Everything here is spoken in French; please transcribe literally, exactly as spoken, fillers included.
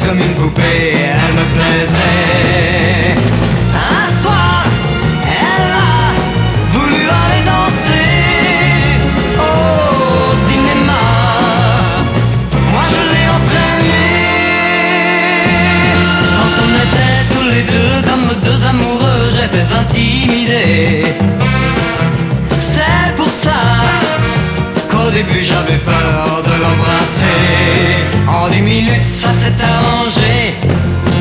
comme une poupée, elle me plaisait. Un soir, elle a voulu aller danser au cinéma. Moi je l'ai entraînée. Quand on était tous les deux comme deux amoureux, j'étais intimidé. C'est pour ça qu'au début j'avais peur de l'embrasser. En dix minutes ça s'est arrangé.